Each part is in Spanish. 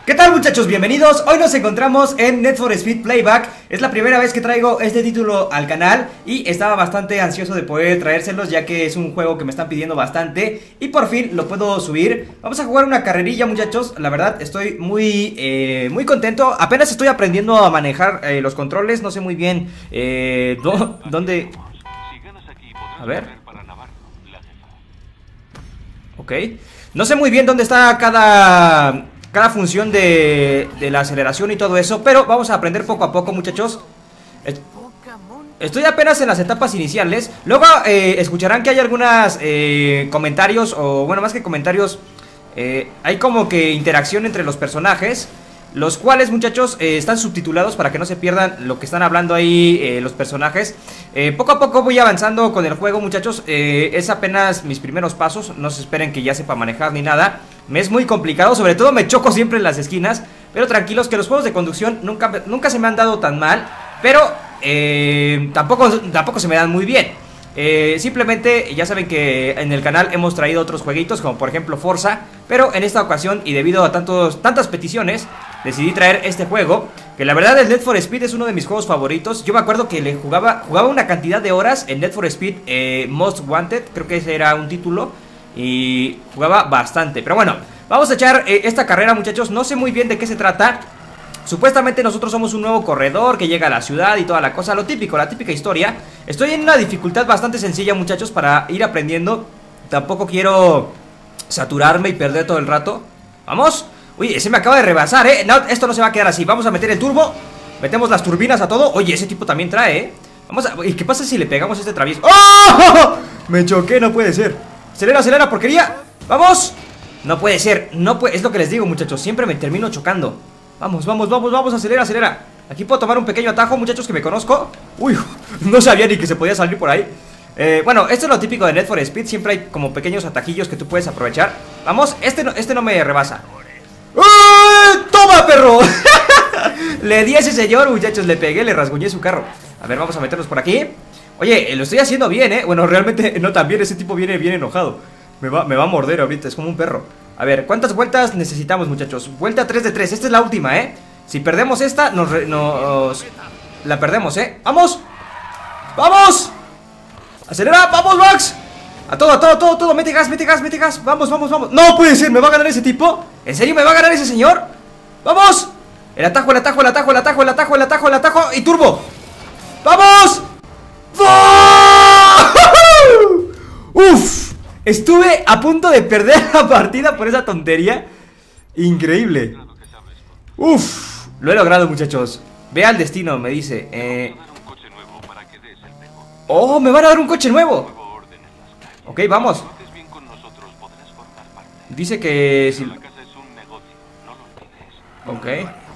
¿Qué tal, muchachos? Bienvenidos. Hoy nos encontramos en Need for Speed Playback. Es la primera vez que traigo este título al canal y estaba bastante ansioso de poder traérselos, ya que es un juego que me están pidiendo bastante y por fin lo puedo subir. Vamos a jugar una carrerilla, muchachos. La verdad estoy muy contento. Apenas estoy aprendiendo a manejar los controles. No sé muy bien dónde... A ver. Ok. No sé muy bien dónde está cada función de la aceleración y todo eso, pero vamos a aprender poco a poco, muchachos. Estoy apenas en las etapas iniciales. Luego escucharán que hay algunos comentarios, o bueno, más que comentarios, hay como que interacción entre los personajes, los cuales, muchachos, están subtitulados para que no se pierdan lo que están hablando ahí los personajes. Poco a poco voy avanzando con el juego, muchachos. Es apenas mis primeros pasos. No se esperen que ya sepa manejar ni nada. Me es muy complicado, sobre todo me choco siempre en las esquinas. Pero tranquilos, que los juegos de conducción nunca se me han dado tan mal. Pero tampoco se me dan muy bien. Simplemente ya saben que en el canal hemos traído otros jueguitos, como por ejemplo Forza. Pero en esta ocasión, y debido a tantas peticiones, decidí traer este juego, que la verdad el Need for Speed es uno de mis juegos favoritos. Yo me acuerdo que le jugaba una cantidad de horas en Need for Speed Most Wanted, creo que ese era un título, y jugaba bastante. Pero bueno, vamos a echar esta carrera, muchachos. No sé muy bien de qué se trata. Supuestamente nosotros somos un nuevo corredor que llega a la ciudad y toda la cosa, lo típico, la típica historia. Estoy en una dificultad bastante sencilla, muchachos, para ir aprendiendo. Tampoco quiero saturarme y perder todo el rato. ¡Vamos! Uy, ese me acaba de rebasar, no, esto no se va a quedar así. Vamos a meter el turbo. Metemos las turbinas a todo. Oye, ese tipo también trae, ¿Y qué pasa si le pegamos este travieso? ¡Oh! Me choqué, no puede ser. Acelera, acelera, porquería. ¡Vamos! No puede ser, no puede. Es lo que les digo, muchachos, siempre me termino chocando. Vamos, vamos, vamos, vamos, acelera, acelera. Aquí puedo tomar un pequeño atajo, muchachos, que me conozco. Uy, no sabía ni que se podía salir por ahí. Bueno, esto es lo típico de Need for Speed. Siempre hay como pequeños atajillos que tú puedes aprovechar. Vamos, este no me rebasa. ¡Toma, perro! Le di a ese señor, muchachos, le pegué, le rasguñé su carro. A ver, vamos a meternos por aquí. Oye, lo estoy haciendo bien, Bueno, realmente no tan bien, ese tipo viene bien enojado. Me va a morder ahorita, es como un perro. A ver, ¿cuántas vueltas necesitamos, muchachos? Vuelta 3 de 3, esta es la última, Si perdemos esta, la perdemos, ¡Vamos! ¡Vamos! ¡Acelera! ¡Vamos, Max! A todo, mete gas, mete gas, mete gas. Vamos, vamos, vamos. No puede ser, ¿me va a ganar ese tipo? ¿En serio me va a ganar ese señor? ¡Vamos! El atajo, el atajo, el atajo, el atajo, el atajo, el atajo, el atajo y turbo. ¡Vamos! ¡Uf! Estuve a punto de perder la partida por esa tontería. Increíble. ¡Uf! Lo he logrado, muchachos. Ve al destino, me dice. ¡Oh! Me van a dar un coche nuevo. Ok, vamos. Dice que si... Ok.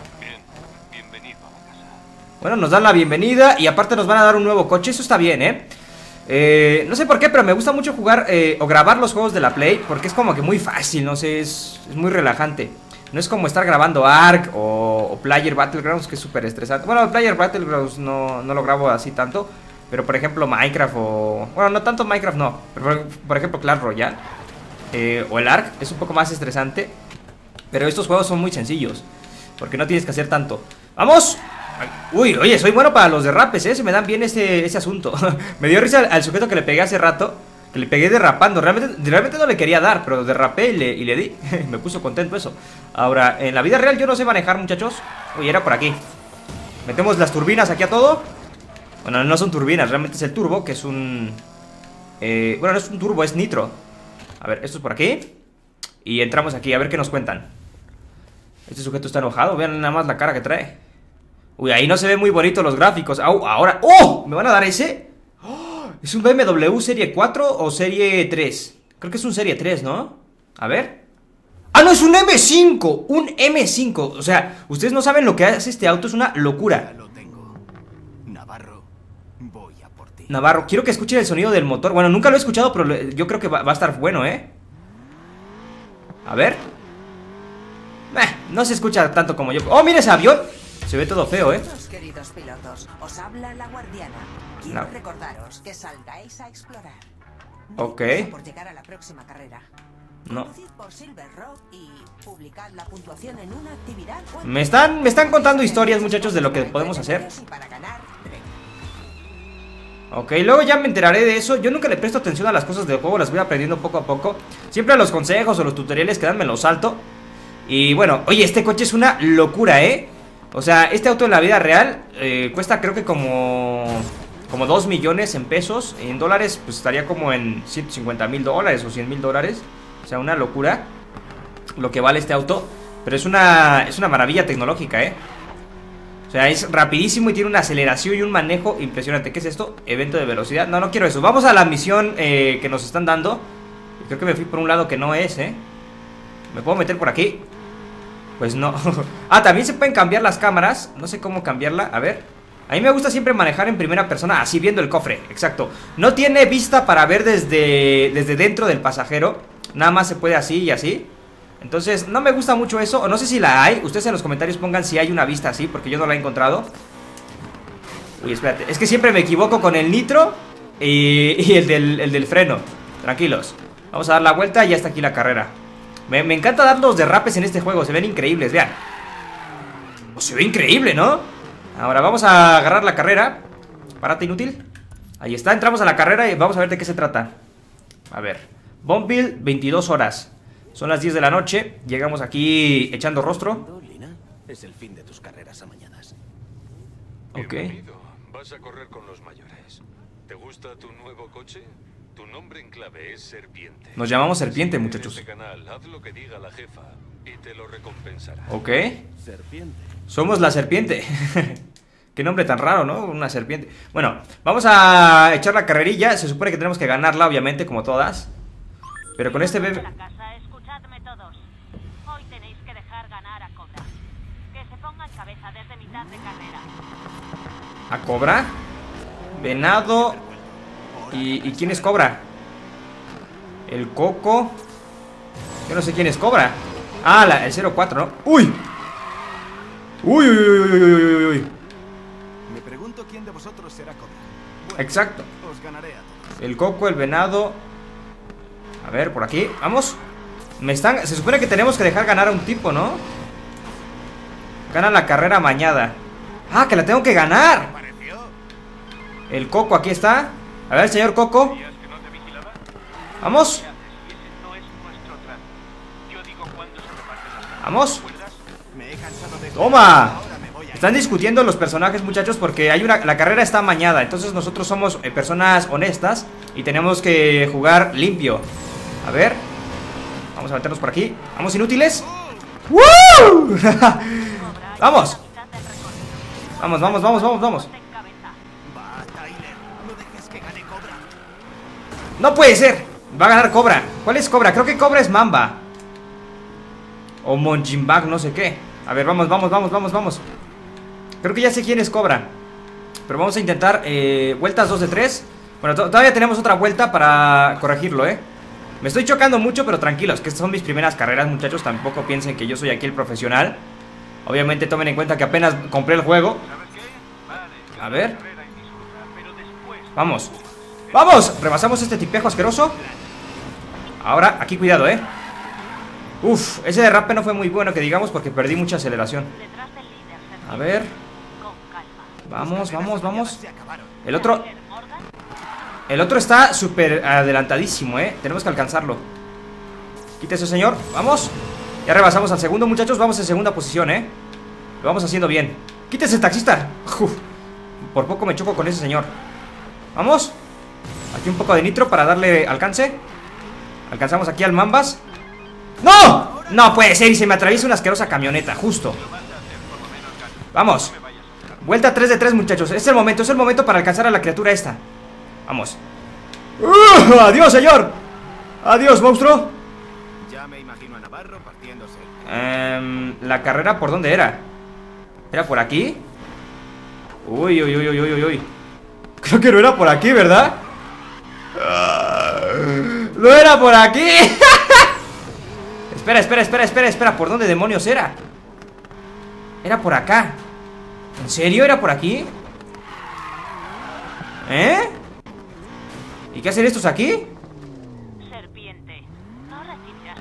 Bueno, nos dan la bienvenida y aparte nos van a dar un nuevo coche. Eso está bien, no sé por qué, pero me gusta mucho jugar o grabar los juegos de la Play, porque es como que muy fácil, no sé, es muy relajante. No es como estar grabando Ark o Player Battlegrounds, que es súper estresante. Bueno, Player Battlegrounds no lo grabo así tanto, pero por ejemplo Minecraft o... Bueno, no tanto Minecraft, no, pero por ejemplo Clash Royale o el Ark es un poco más estresante. Pero estos juegos son muy sencillos, porque no tienes que hacer tanto. ¡Vamos! Uy, oye, soy bueno para los derrapes, se me dan bien ese asunto. Me dio risa al sujeto que le pegué hace rato, que le pegué derrapando. Realmente no le quería dar, pero derrapé y le di. Me puso contento eso. Ahora, en la vida real yo no sé manejar, muchachos. Uy, era por aquí. Metemos las turbinas aquí a todo. Bueno, no son turbinas, realmente es el turbo, que es un... bueno, no es un turbo, es nitro. A ver, esto es por aquí. Y entramos aquí, a ver qué nos cuentan. Este sujeto está enojado, vean nada más la cara que trae. Uy, ahí no se ven muy bonitos los gráficos. Ahora, ¡oh! ¿Me van a dar ese? ¡Oh! ¿Es un BMW Serie 4 o Serie 3? Creo que es un Serie 3, ¿no? A ver. ¡Ah, no! Es un M5. Un M5. O sea, ustedes no saben lo que hace este auto. Es una locura. Lo tengo. Navarro, voy a por ti. Navarro, quiero que escuchen el sonido del motor. Bueno, nunca lo he escuchado, pero yo creo que va a estar bueno, A ver. No se escucha tanto como yo. ¡Oh, mira ese avión! Se ve todo feo, Queridos pilotos, os habla la guardiana. Quiero recordaros que salgáis a explorar. Ok. Por llegar a la próxima carrera. No. Conducid por Silver Rock y publicad la puntuación en una actividad. Me están contando historias, muchachos, de lo que podemos hacer. Y para ganar, Ok, luego ya me enteraré de eso. Yo nunca le presto atención a las cosas del juego, las voy aprendiendo poco a poco. Siempre los consejos o los tutoriales que dan me los salto. Y bueno, oye, este coche es una locura, ¿eh? O sea, este auto en la vida real cuesta creo que como 2 millones en pesos. En dólares pues estaría como en $150,000 o $100,000. O sea, una locura lo que vale este auto. Pero es una maravilla tecnológica, ¿eh? O sea, es rapidísimo y tiene una aceleración y un manejo impresionante. ¿Qué es esto? Evento de velocidad. No, no quiero eso. Vamos a la misión que nos están dando. Creo que me fui por un lado que no es, ¿eh? ¿Me puedo meter por aquí? Pues no. Ah, también se pueden cambiar las cámaras. No sé cómo cambiarla. A ver. A mí me gusta siempre manejar en primera persona, así viendo el cofre. Exacto. No tiene vista para ver desde dentro del pasajero. Nada más se puede así y así. Entonces, no me gusta mucho eso. O no sé si la hay. Ustedes en los comentarios pongan si hay una vista así, porque yo no la he encontrado. Uy, espérate. Es que siempre me equivoco con el nitro y el del freno. Tranquilos. Vamos a dar la vuelta y ya está aquí la carrera. Me encanta dar los derrapes en este juego. Se ven increíbles, vean. Oh, se ve increíble, ¿no? Ahora vamos a agarrar la carrera. Párate, inútil. Ahí está, entramos a la carrera y vamos a ver de qué se trata. A ver, Bombville, 22 horas. Son las 10 de la noche. Llegamos aquí echando rostro. Lina, es el fin de tus carreras amañadas. Ok. Bienvenido. Vas a correr con los mayores. ¿Te gusta tu nuevo coche? Tu nombre en clave es Serpiente. Nos llamamos Serpiente, muchachos. En este canal, haz lo que diga la jefa y te lo recompensará. Ok. Serpiente. Somos la serpiente. Qué nombre tan raro, ¿no? Una serpiente. Bueno, vamos a echar la carrerilla. Se supone que tenemos que ganarla, obviamente, como todas. Pero con este bebé... La casa, escuchadme todos. Hoy tenéis que dejar ganar a Cobra. Que se ponga en cabeza desde mitad de carrera. ¿A Cobra? Venado. ¿Y quién es Cobra? El Coco. Yo no sé quién es Cobra. Ah, el 04, ¿no? ¡Uy! ¡Uy, uy, uy, uy, uy, uy, uy! Me pregunto quién de vosotros será Cobra. Bueno, Exacto. os ganaré a todos. El Coco, el Venado. A ver, por aquí, vamos. Se supone que tenemos que dejar ganar a un tipo, ¿no? Gana la carrera amañada. ¡Ah, que la tengo que ganar! El Coco, aquí está. A ver, señor Coco. Vamos. Vamos. Me he cansado de... ¡Toma! Ahora me voy a... Están discutiendo los personajes, muchachos, porque la carrera está amañada. Entonces nosotros somos personas honestas y tenemos que jugar limpio. A ver. Vamos a meternos por aquí. Vamos, inútiles. ¡Woo! Vamos. Vamos, vamos, vamos, vamos, vamos. Va, Tyler. No dejes que gane Cobra. No puede ser. Va a ganar Cobra. ¿Cuál es Cobra? Creo que Cobra es Mamba. O Monjimbag, no sé qué. A ver, vamos, vamos, vamos, vamos, vamos. Creo que ya sé quién es Cobra. Pero vamos a intentar vueltas 2 de 3. Bueno, todavía tenemos otra vuelta para corregirlo, Me estoy chocando mucho, pero tranquilos, que estas son mis primeras carreras, muchachos. Tampoco piensen que yo soy aquí el profesional. Obviamente tomen en cuenta que apenas compré el juego. A ver. Vamos. ¡Vamos! Rebasamos este tipejo asqueroso. Ahora, aquí cuidado, Uf, ese derrape no fue muy bueno, que digamos, porque perdí mucha aceleración. Detrás del líder, Serpiente. A ver. Con calma. Vamos, vamos, vamos. Se acabaron. El otro está súper adelantadísimo, Tenemos que alcanzarlo. Quítese, señor, vamos. Ya rebasamos al segundo, muchachos. Vamos en segunda posición, Lo vamos haciendo bien. Quítese, taxista. Uf, por poco me choco con ese señor. Vamos. Aquí un poco de nitro para darle alcance. Alcanzamos aquí al Mambas. ¡No! No puede ser, y se me atraviesa una asquerosa camioneta, justo. Vamos. Vuelta 3 de 3, muchachos. Es el momento para alcanzar a la criatura esta. Vamos. ¡Adiós, señor! ¡Adiós, monstruo! Ya me imagino a Navarro partiéndose. La carrera, ¿por dónde era? ¿Era por aquí? Uy, uy, uy, uy, uy, uy. Creo que no era por aquí, ¿verdad? ¡No era por aquí! Espera, ¿por dónde demonios era? Era por acá. ¿En serio era por aquí? ¿Y qué hacen estos aquí? Serpiente, no recibirás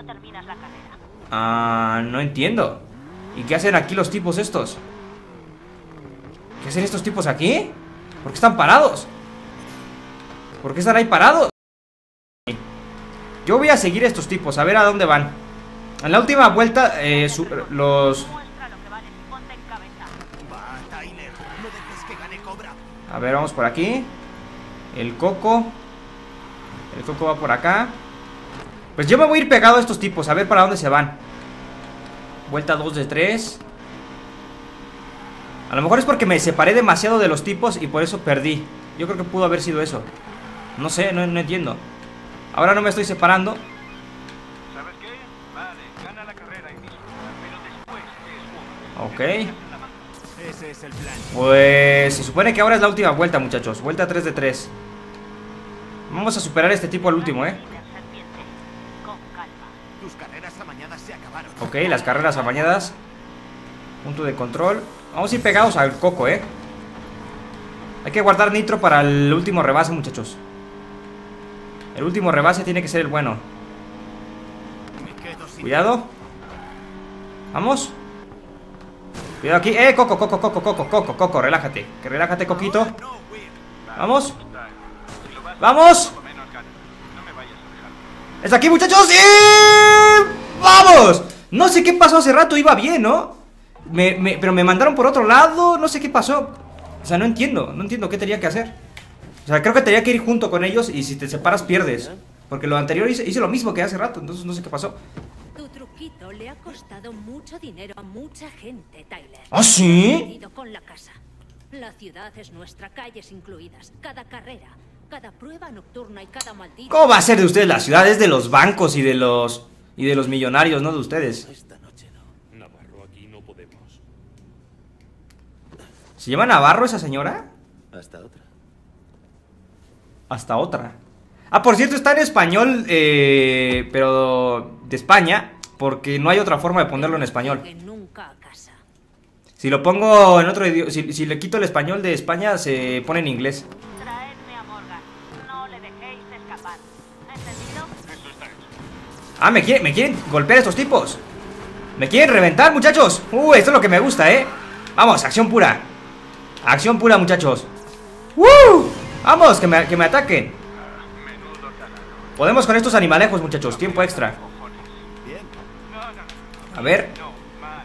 no terminas la carrera. Ah, no entiendo. ¿Y qué hacen aquí los tipos estos? ¿Qué hacen estos tipos aquí? ¿Por qué están parados? ¿Por qué están ahí parados? Yo voy a seguir a estos tipos, a ver a dónde van. En la última vuelta, los... Muestra lo que vales y ponte en cabeza. Va, Tyler. No dejes que gane Cobra. A ver, vamos por aquí. El Coco. El Coco va por acá. Pues yo me voy a ir pegado a estos tipos, a ver para dónde se van. Vuelta 2 de 3. A lo mejor es porque me separé demasiado de los tipos y por eso perdí. Yo creo que pudo haber sido eso. No sé, no entiendo. Ahora no me estoy separando. ¿Sabes qué? Vale, gana la carrera y disfruta, pero después te esfumas. Ok. Ese es el plan. Pues se supone que ahora es la última vuelta, muchachos. Vuelta 3 de 3. Vamos a superar a este tipo al último, Líder serpiente. Con calma. Tus carreras amañadas se acabaron. Ok, las carreras amañadas. Punto de control. Vamos a ir pegados al Coco, Hay que guardar nitro para el último rebase, muchachos. El último rebase tiene que ser el bueno. Me quedo sin... Cuidado. Vamos. Cuidado aquí. Coco, Coco, relájate. Que relájate, Coquito. No, Will. Vamos. Vamos. ¡Está aquí, muchachos! ¡Y! ¡Vamos! No sé qué pasó hace rato, iba bien, ¿no? Pero me mandaron por otro lado, no sé qué pasó. O sea, no entiendo qué tenía que hacer. O sea, creo que tenía que ir junto con ellos y si te separas pierdes. Porque lo anterior hice lo mismo que hace rato, entonces no sé qué pasó. Tu truquito le ha costado mucho dinero a mucha gente, Tyler. ¿Ah, sí? Perdido con la casa. La ciudad es nuestra, calles incluidas. Cada carrera, cada prueba nocturna y cada maldito... ¿Cómo va a ser de ustedes la ciudad? Es de los bancos y de los millonarios, no de ustedes. Esta noche no. Navarro, aquí no podemos. ¿Se llama Navarro esa señora? Hasta otra. Hasta otra. Ah, por cierto, está en español, pero de España, porque no hay otra forma de ponerlo en español. Que nunca a casa. Si lo pongo en otro idioma, si le quito el español de España, se pone en inglés. Traedme a Morgan. No le dejéis escapar. ¿Entendido? Eso está hecho. Ah, me quieren golpear estos tipos. Me quieren reventar, muchachos. Esto es lo que me gusta, Vamos, acción pura. Acción pura, muchachos. Vamos, que me ataquen. Podemos con estos animalejos, muchachos. Tiempo extra. Bien. A ver. No, mal.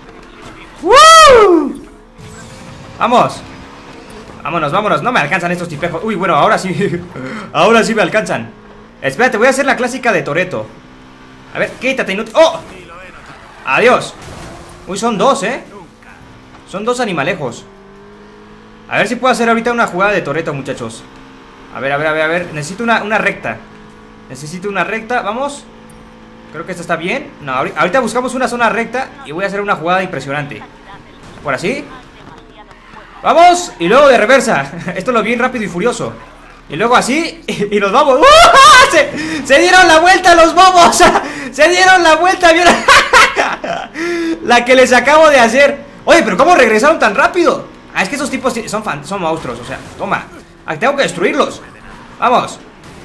Vamos. Vámonos. No me alcanzan estos tipejos. Uy, bueno, ahora sí. Ahora sí me alcanzan. Espérate, voy a hacer la clásica de Toretto. A ver, quítate, inútil. ¡Oh! Adiós. Uy, son dos, Son dos animalejos. A ver si puedo hacer ahorita una jugada de Toretto, muchachos. A ver. Necesito una recta. Necesito una recta, vamos. Creo que esta está bien. No, ahorita buscamos una zona recta y voy a hacer una jugada impresionante. Por así. Vamos, y luego de reversa. Esto lo vi bien rápido y furioso. Y luego así, y nos vamos. Se dieron la vuelta los bobos. Se dieron la vuelta. La que les acabo de hacer. Oye, pero ¿cómo regresaron tan rápido? Ah, es que esos tipos son monstruos, o sea, toma. Tengo que destruirlos. Vamos.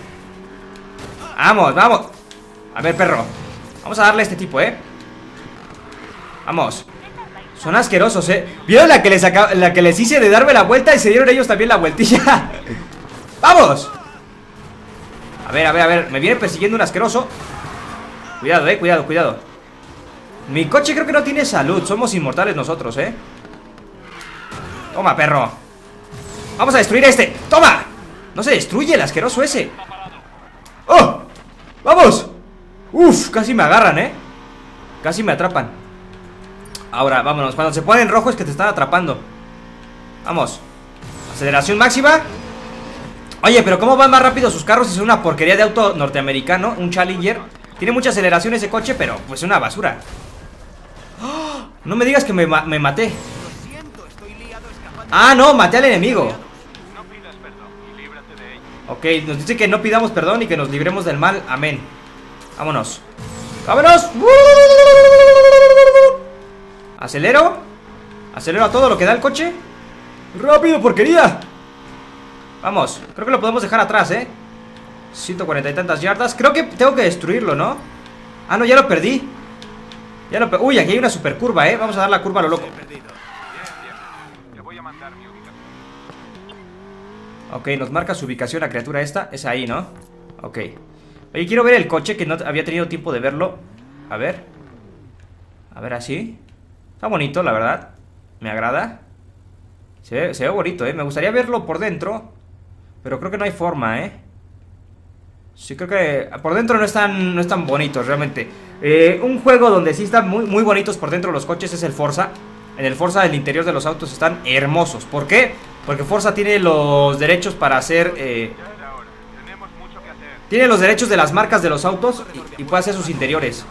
Vamos. A ver, perro. Vamos a darle a este tipo, Vamos. Son asquerosos, ¿Vieron la que les hice de darme la vuelta y se dieron ellos también la vueltilla? ¡Vamos! A ver. Me viene persiguiendo un asqueroso. Cuidado, cuidado. Mi coche creo que no tiene salud. Somos inmortales nosotros, Toma, perro. Vamos a destruir a este. ¡Toma! No se destruye el asqueroso ese. ¡Oh! ¡Vamos! Uf, casi me agarran, Casi me atrapan. Ahora, vámonos. Cuando se pone en rojo es que te están atrapando. Vamos. Aceleración máxima. Oye, pero ¿cómo van más rápido sus carros? Es una porquería de auto norteamericano. Un Challenger. Tiene mucha aceleración ese coche, pero pues es una basura. ¡Oh! No me digas que me maté. Lo siento, estoy liado escapando. Ah, no, maté al enemigo. No pidas perdón y líbrate de ello. Ok, nos dice que no pidamos perdón y que nos libremos del mal. Amén. Vámonos. ¡Vámonos! Acelero a todo lo que da el coche. ¡Rápido, porquería! Vamos, creo que lo podemos dejar atrás, 140 y tantas yardas. Creo que tengo que destruirlo, ¿no? Ah, no, ya lo perdí. Uy, aquí hay una super curva, vamos a dar la curva a lo loco. Ok, nos marca su ubicación la criatura esta. Es ahí, ¿no? Ok. Oye, quiero ver el coche, que no había tenido tiempo de verlo. A ver. A ver, así. Está bonito, la verdad. Me agrada. Se ve bonito, Me gustaría verlo por dentro, pero creo que no hay forma, Sí, creo que por dentro no están bonitos, realmente. Un juego donde sí están muy, muy bonitos por dentro los coches es el Forza. En el Forza, el interior de los autos están hermosos. ¿Por qué? Porque Forza tiene los derechos para hacer... tiene los derechos de las marcas de los autos y puede hacer sus interiores.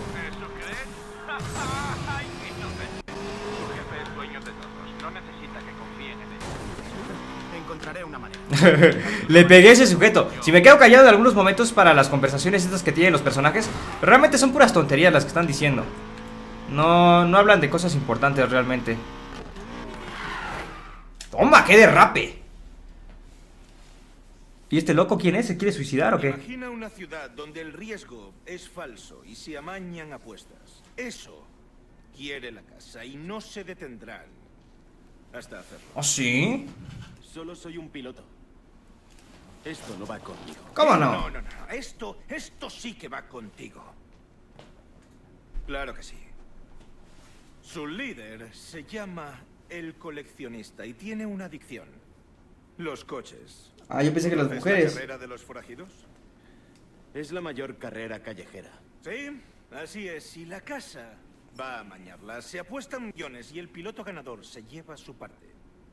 Le pegué a ese sujeto. Si me quedo callado en algunos momentos para las conversaciones estas que tienen los personajes, pero realmente son puras tonterías las que están diciendo. No hablan de cosas importantes realmente. ¡Toma, qué derrape! ¿Y este loco quién es? ¿Se quiere suicidar o qué? Imagina una ciudad donde el riesgo es falso y se amañan apuestas. Eso quiere la casa y no se detendrán hasta hacerlo. ¿Oh, sí? Solo soy un piloto. Esto no va conmigo. ¿Cómo no? No. Esto sí que va contigo. Claro que sí. Su líder se llama el coleccionista y tiene una adicción. Los coches. Ah, yo pensé que las mujeres. ¿La carrera de los forajidos? Es la mayor carrera callejera. Sí, así es. Y la casa va a amañarla. Se apuestan millones y el piloto ganador se lleva su parte.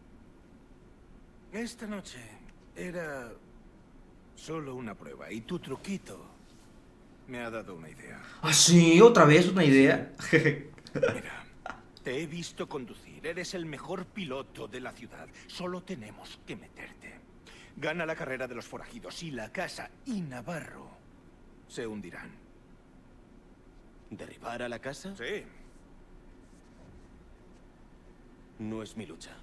Esta noche era solo una prueba y tu truquito me ha dado una idea. ¿Ah, sí? ¿Otra vez una idea? Mira, te he visto conducir. Eres el mejor piloto de la ciudad. Solo tenemos que meterte. Gana la carrera de los forajidos y la casa y Navarro se hundirán. ¿Derribar a la casa? Sí. No es mi lucha.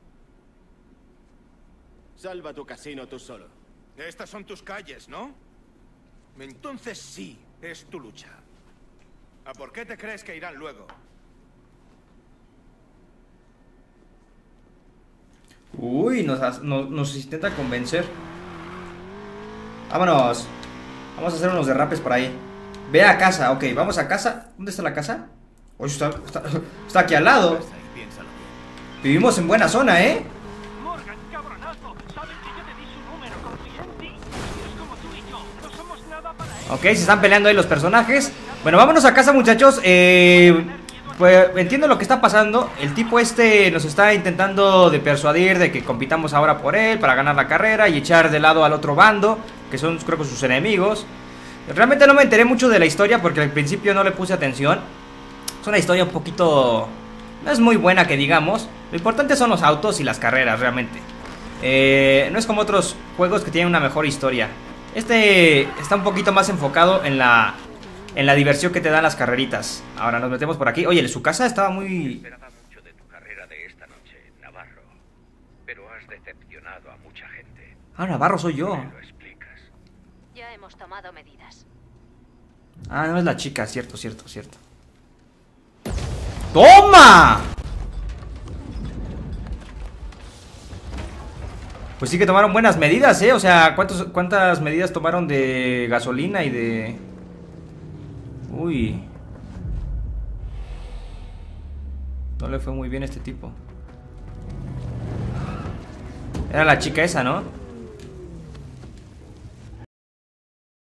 Salva tu casino tú solo. Estas son tus calles, ¿no? Entonces sí, es tu lucha. ¿A por qué te crees que irán luego? Uy, nos intenta convencer. Vámonos. Vamos a hacer unos derrapes por ahí. Ve a casa, ok, vamos a casa. ¿Dónde está la casa? Oye, está aquí al lado. Vivimos en buena zona, Morgan, cabronazo, sabes que yo te di su número, confía en ti. Es como tú y yo, no somos nada para él. Ok, se están peleando ahí los personajes. Bueno, vámonos a casa, muchachos. Pues entiendo lo que está pasando. El tipo nos está intentando de persuadir de que compitamos ahora por él para ganar la carrera y echar de lado al otro bando, que son, creo que, sus enemigos. Realmente no me enteré mucho de la historia porque al principio no le puse atención. Es una historia un poquito... no es muy buena, que digamos. Lo importante son los autos y las carreras, realmente. No es como otros juegos que tienen una mejor historia. Este está un poquito más enfocado en la diversión que te dan las carreritas. Ahora nos metemos por aquí. Oye, su casa estaba muy... Esperaba mucho de tu carrera de esta noche, Navarro. Pero has decepcionado a mucha gente. Ah, Navarro soy yo. ¿Me lo explicas? Ya hemos tomado medidas. Ah, no es la chica, cierto. ¡Toma! Pues sí que tomaron buenas medidas, O sea, ¿cuántas medidas tomaron de gasolina y de... Uy. No le fue muy bien a este tipo. Era la chica esa, ¿no?